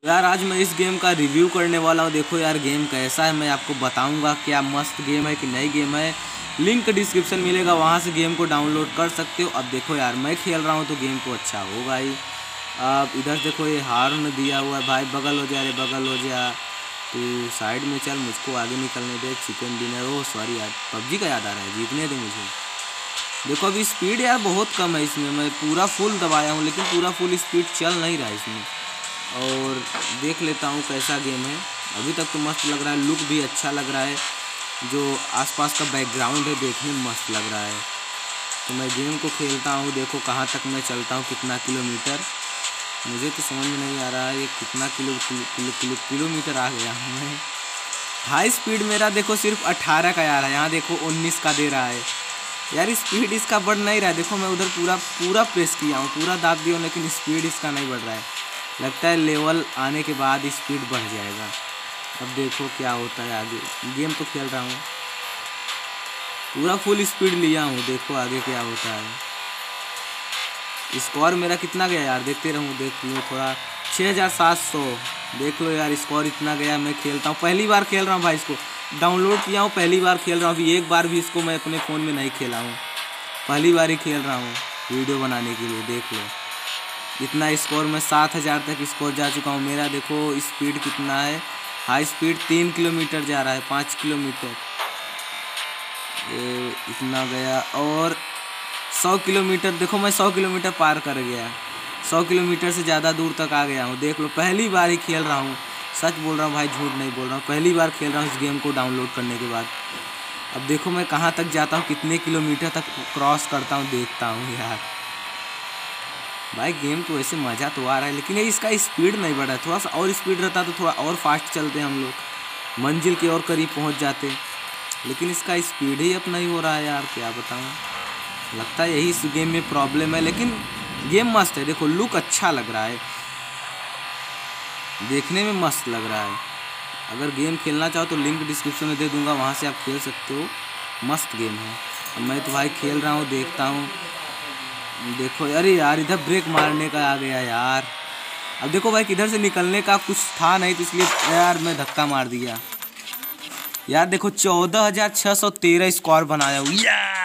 यार आज मैं इस गेम का रिव्यू करने वाला हूँ। देखो यार गेम कैसा है मैं आपको बताऊंगा। क्या मस्त गेम है कि नई गेम है। लिंक डिस्क्रिप्शन मिलेगा, वहाँ से गेम को डाउनलोड कर सकते हो। अब देखो यार मैं खेल रहा हूँ तो गेम को अच्छा होगा ही। अब इधर देखो ये हार्न दिया हुआ है, भाई बगल हो जा रे, बगल हो जा, तो साइड में चल, मुझको आगे निकलने दे। चिकन डिनर, ओ सॉरी यार पबजी का याद आ रहा है, जीतने दे मुझे। देखो अभी स्पीड यार बहुत कम है इसमें, मैं पूरा फुल दबाया हूँ लेकिन पूरा फुल स्पीड चल नहीं रहा है इसमें। और देख लेता हूँ कैसा गेम है। अभी तक तो मस्त लग रहा है, लुक भी अच्छा लग रहा है, जो आसपास का बैकग्राउंड है देखने में मस्त लग रहा है। तो मैं गेम को खेलता हूँ, देखो कहाँ तक मैं चलता हूँ, कितना किलोमीटर, मुझे तो समझ में नहीं आ रहा है ये कितना किलोमीटर आ गया हूँ मैं। हाई स्पीड मेरा देखो सिर्फ 18 का आ रहा है, यहाँ देखो 19 का दे रहा है। यार स्पीड इसका बढ़ नहीं रहा है। देखो मैं उधर पूरा प्रेस किया हूँ, पूरा दाब दिया हूँ, लेकिन स्पीड इसका नहीं बढ़ रहा है। लगता है लेवल आने के बाद स्पीड बढ़ जाएगा। अब देखो क्या होता है आगे। गेम तो खेल रहा हूँ, पूरा फुल स्पीड लिया हूँ, देखो आगे क्या होता है। स्कोर मेरा कितना गया यार, देखते रहूँ, देख लो थोड़ा, 6700। देख लो यार स्कोर इतना गया। मैं खेलता हूँ, पहली बार खेल रहा हूँ भाई, इसको डाउनलोड किया हूँ, पहली बार खेल रहा हूँ। अभी एक बार भी इसको मैं अपने फ़ोन में नहीं खेला हूँ, पहली बार ही खेल रहा हूँ वीडियो बनाने के लिए। देख लो इतना स्कोर, मैं 7000 तक स्कोर जा चुका हूँ मेरा। देखो स्पीड कितना है, हाई स्पीड 3 किलोमीटर जा रहा है, 5 किलोमीटर इतना गया। और 100 किलोमीटर, देखो मैं 100 किलोमीटर पार कर गया, 100 किलोमीटर से ज़्यादा दूर तक आ गया हूँ। देख लो पहली बार ही खेल रहा हूँ, सच बोल रहा हूँ भाई, झूठ नहीं बोल रहा हूँ, पहली बार खेल रहा हूँ इस गेम को डाउनलोड करने के बाद। अब देखो मैं कहाँ तक जाता हूँ, कितने किलोमीटर तक क्रॉस करता हूँ, देखता हूँ यार। भाई गेम तो वैसे मज़ा तो आ रहा है, लेकिन ये इसका स्पीड नहीं बढ़ा है। थोड़ा सा और स्पीड रहता तो थोड़ा और फास्ट चलते हम लोग, मंजिल के और करीब पहुंच जाते, लेकिन इसका स्पीड ही अपना ही हो रहा है यार, क्या बताऊं। लगता है यही इस गेम में प्रॉब्लम है, लेकिन गेम मस्त है। देखो लुक अच्छा लग रहा है, देखने में मस्त लग रहा है। अगर गेम खेलना चाहो तो लिंक डिस्क्रिप्शन में दे दूँगा, वहाँ से आप खेल सकते हो, मस्त गेम है। अब मैं तो भाई खेल रहा हूँ, देखता हूँ। देखो अरे यार इधर ब्रेक मारने का आ गया यार। अब देखो भाई किधर से निकलने का कुछ था नहीं, तो इसलिए यार मैं धक्का मार दिया यार। देखो 14613 स्कोर बनाया हूँ यार।